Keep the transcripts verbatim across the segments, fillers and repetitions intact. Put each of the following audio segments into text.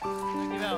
Dankjewel.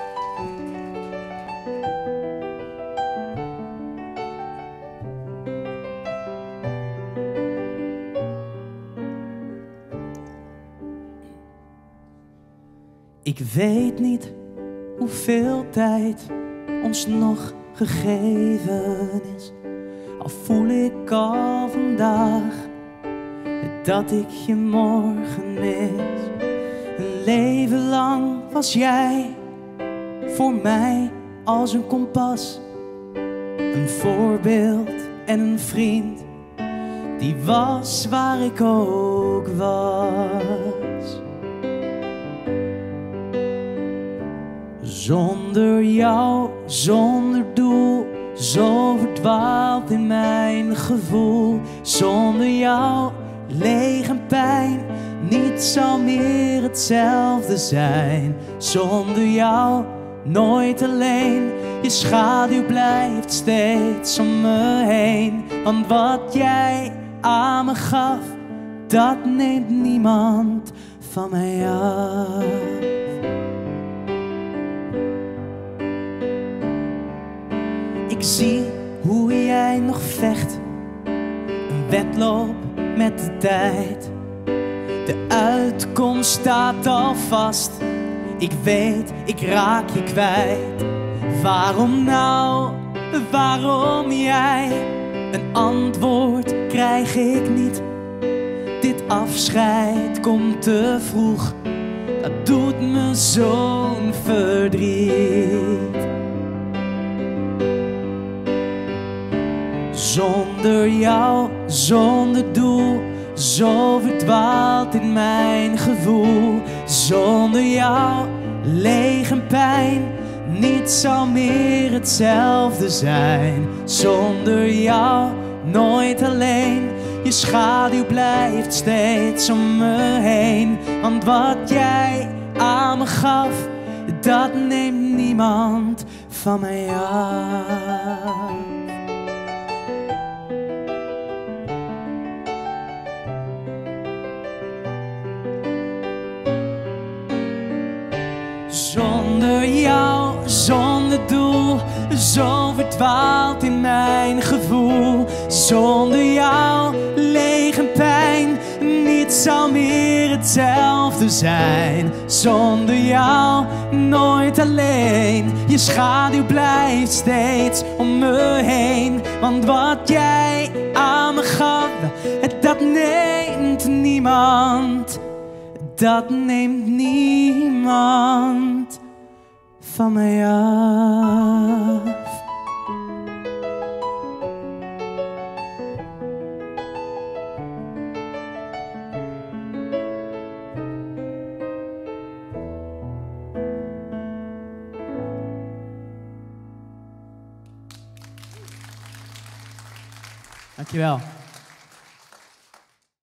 Ik weet niet hoeveel tijd ons nog gegeven is. Al voel ik al vandaag dat ik je morgen mis. Een leven lang was jij voor mij als een kompas, een voorbeeld en een vriend die was waar ik ook was. Zonder jou, zonder doel, zo verdwaald in mijn gevoel. Zonder jou, leeg en pijn, niets zal meer hetzelfde zijn. Zonder jou, nooit alleen, je schaduw blijft steeds om me heen. Want wat jij aan me gaf, dat neemt niemand van mij af. Ik zie hoe jij nog vecht, een wedloop met de tijd. De uitkomst staat al vast, ik weet, ik raak je kwijt. Waarom nou, waarom jij? Een antwoord krijg ik niet. Dit afscheid komt te vroeg, dat doet me zo'n verdriet. Zonder jou, zonder doel, zo verdwaald in mijn gevoel. Zonder jou, leeg en pijn, niets zal meer hetzelfde zijn. Zonder jou, nooit alleen, je schaduw blijft steeds om me heen. Want wat jij aan me gaf, dat neemt niemand van mij af. Zonder jou, zonder doel, zo verdwaald in mijn gevoel. Zonder jou, leeg en pijn, niets zal meer hetzelfde zijn. Zonder jou, nooit alleen, je schaduw blijft steeds om me heen. Want wat jij aan me gaf, dat neemt niemand. Dat neemt niemand van mij af. Dankjewel.